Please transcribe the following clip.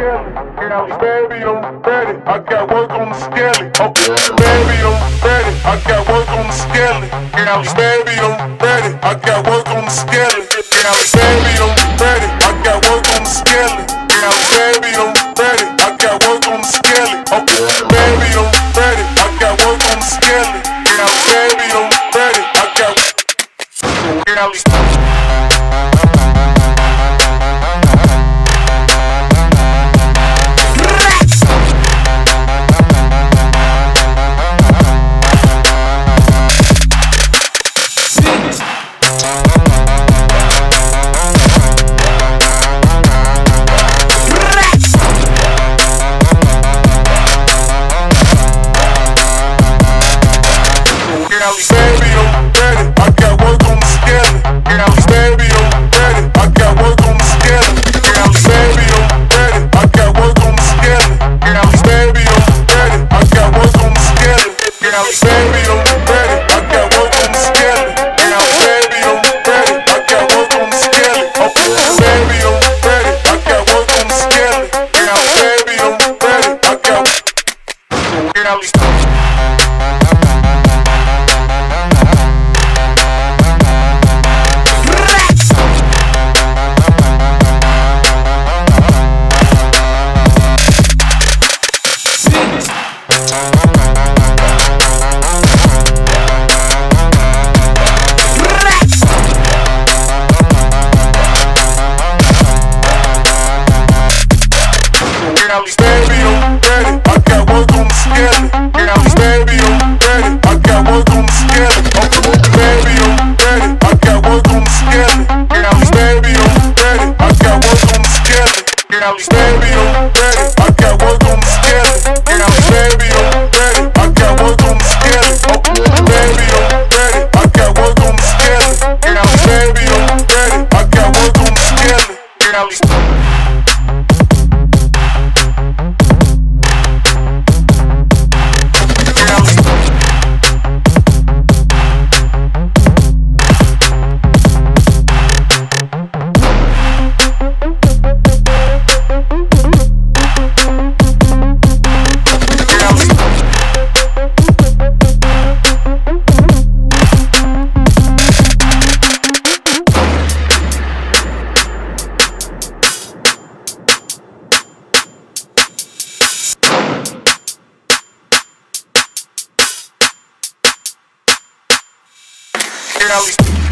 Baby, I'm ready. I got work on the skelly. Baby, I'm ready. I got work on the skelly. Baby, I'm ready. I got work on the skelly. Baby, I'm ready. I got work on the skelly. Baby, I'm ready. I got work on the skelly. Baby, I'm ready. I got work on the skelly. Baby, I'm ready. I got. Baby, I'm ready. I got work on the skelly. Baby, I'm ready. I got work on the skelly. Baby, I'm ready. I got work on the skelly. Baby, I'm ready. I got work on the skelly. Baby, I'm ready. I got work on the skelly. Baby, I'm ready. I got work on the skelly. Baby, I'm ready. I got work on the skelly. Baby, I'm ready. I got. Baby, I'm ready. I got work on the skelly. Baby, I'm ready. I got work on the skelly. Baby, I'm ready. I got work on the skelly. Baby, I'm ready. I got work on the skelly. Baby, I'm ready. I got work on the skelly. Baby, I'm ready. I got work on the skelly. Baby, I'm ready. I got work on the skelly. Baby, I'm ready. I got work on the skelly. Get out.